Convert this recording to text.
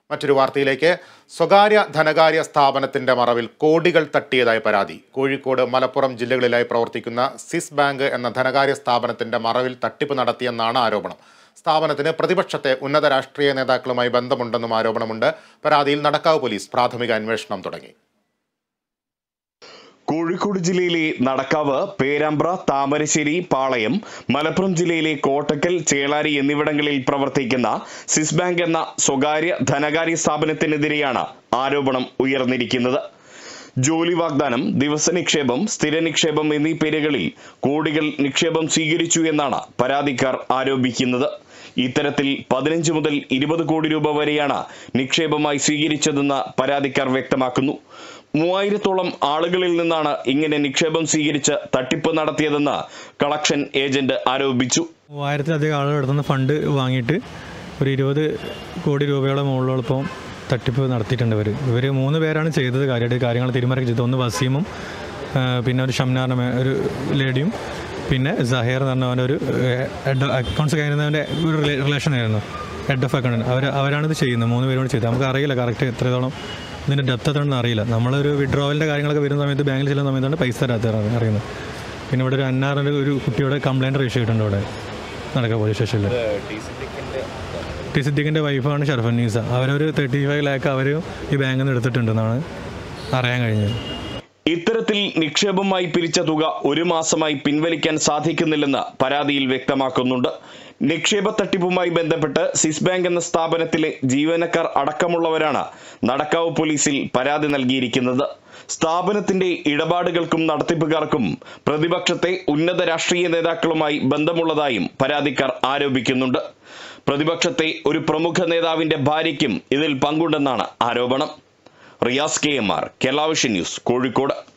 മറ്റൊരു വാർത്തയിലേക്ക്. സ്വകാര്യ ധനകാര്യ സ്ഥാപനത്തിന്റെ മറവിൽ കോടികൾ തട്ടിയതായി പരാതി. കോഴിക്കോട്, മലപ്പുറം ജില്ലകളിലായി പ്രവർത്തിക്കുന്ന സിസ് ബാങ്ക് എന്ന ധനകാര്യ സ്ഥാപനത്തിന്റെ മറവിൽ തട്ടിപ്പ് നടത്തിയെന്നാണ് ആരോപണം. സ്ഥാപനത്തിന് പ്രതിപക്ഷത്തെ ഉന്നത രാഷ്ട്രീയ നേതാക്കളുമായി ബന്ധമുണ്ടെന്നും ആരോപണമുണ്ട്. പരാതിയിൽ നടക്കാവ് പോലീസ് പ്രാഥമിക അന്വേഷണം തുടങ്ങി. കോഴിക്കോട് ജില്ലയിലെ നടക്കാവ്, പേരാമ്പ്ര, താമരശ്ശേരി, പാളയം, മലപ്പുറം ജില്ലയിലെ കോട്ടക്കൽ, ചേളാരി എന്നിവിടങ്ങളിൽ പ്രവർത്തിക്കുന്ന സിസ് ബാങ്ക് എന്ന സ്വകാര്യ ധനകാര്യ സ്ഥാപനത്തിനെതിരെയാണ് ആരോപണം ഉയർന്നിരിക്കുന്നത്. ജോലി വാഗ്ദാനം, ദിവസ നിക്ഷേപം, സ്ഥിര നിക്ഷേപം എന്നീ പേരുകളിൽ കോടികൾ നിക്ഷേപം സ്വീകരിച്ചു എന്നാണ് പരാതിക്കാർ ആരോപിക്കുന്നത്. ഇത്തരത്തിൽ 15 മുതൽ 20 കോടി രൂപ വരെയാണ് നിക്ഷേപമായി സ്വീകരിച്ചതെന്ന് പരാതിക്കാർ വ്യക്തമാക്കുന്നു. 3000-ഓളം ആളുകളിൽ നിന്നാണ് ഇങ്ങനെ നിക്ഷേപം സ്വീകരിച്ച് തട്ടിപ്പ് നടത്തിയതെന്ന് കളക്ഷൻ ഏജന്റ് ആരോപിച്ചു. 3000-ലധികം ആളുകൾ എടുത്തുന്ന ഫണ്ട് വാങ്ങിയിട്ട് ഒരു 20 കോടി രൂപയോളം മുകളിലോളം തട്ടിപ്പ് നടത്തിയിട്ടുണ്ട്. ഇവർ 3 പേരാണ് ചെയ്തത്. കാര്യങ്ങൾ തീരുമാനം ചെയ്തത്. ഒന്ന് വസീമും, പിന്നെ ഒരു ഷംനാറിന് ഒരു ലേഡിയും, പിന്നെ സഹീർ എന്ന് പറഞ്ഞവൻ്റെ ഒരു ഹെഡ് അക്കൗണ്ട്സ് കഴിയുന്നവൻ്റെ ഒരു റിലേഷൻ ആയിരുന്നു, ഹെഡ് ഓഫ് അക്കൗണ്ട്. അവരാണിത് ചെയ്യുന്നത്. 3 പേരോട് ചെയ്തത്. നമുക്ക് അറിയില്ല കറക്റ്റ് എത്രത്തോളം ഇതിൻ്റെ ഡെപ്ത് എത്രയാണെന്ന് അറിയില്ല. നമ്മളൊരു വിഡ്രോവലിൻ്റെ കാര്യങ്ങളൊക്കെ വരുന്ന സമയത്ത് ബാങ്കിൽ ചെല്ലുന്ന സമയത്താണ് പൈസ തരാത്തതാണ് അറിയുന്നത്. പിന്നെ ഇവിടെ ഒരു അന്നാറിൻ്റെ ഒരു കുട്ടിയുടെ കംപ്ലയിൻറ്റ് രജിസ്റ്റർ ചെയ്തിട്ടുണ്ട് ഇവിടെ നടക്കുക പോലീസ് സ്റ്റേഷനിൽ. ടി സിദ്ദീഖിൻ്റെ വൈഫാണ് ഷർഫന്നീസ. അവരൊരു 35 ലാഖ് അവർ ഈ ബാങ്കിൽ നിന്ന് എടുത്തിട്ടുണ്ടെന്നാണ് അറിയാൻ കഴിഞ്ഞത്. ഇത്തരത്തിൽ നിക്ഷേപമായി പിരിച്ച തുക 1 മാസമായി പിൻവലിക്കാൻ സാധിക്കുന്നില്ലെന്ന് പരാതിയിൽ വ്യക്തമാക്കുന്നുണ്ട്. നിക്ഷേപ തട്ടിപ്പുമായി ബന്ധപ്പെട്ട് സിസ് ബാങ്ക് എന്ന സ്ഥാപനത്തിലെ ജീവനക്കാർ അടക്കമുള്ളവരാണ് നടക്കാവ് പോലീസിൽ പരാതി നൽകിയിരിക്കുന്നത്. സ്ഥാപനത്തിന്റെ ഇടപാടുകൾക്കും നടത്തിപ്പുകാർക്കും പ്രതിപക്ഷത്തെ ഉന്നത രാഷ്ട്രീയ നേതാക്കളുമായി ബന്ധമുള്ളതായും പരാതിക്കാർ ആരോപിക്കുന്നുണ്ട്. പ്രതിപക്ഷത്തെ ഒരു പ്രമുഖ നേതാവിന്റെ ഭാര്യയ്ക്കും ഇതിൽ പങ്കുണ്ടെന്നാണ് ആരോപണം. Riyas KMR, Kerala vision news, Kozhikode.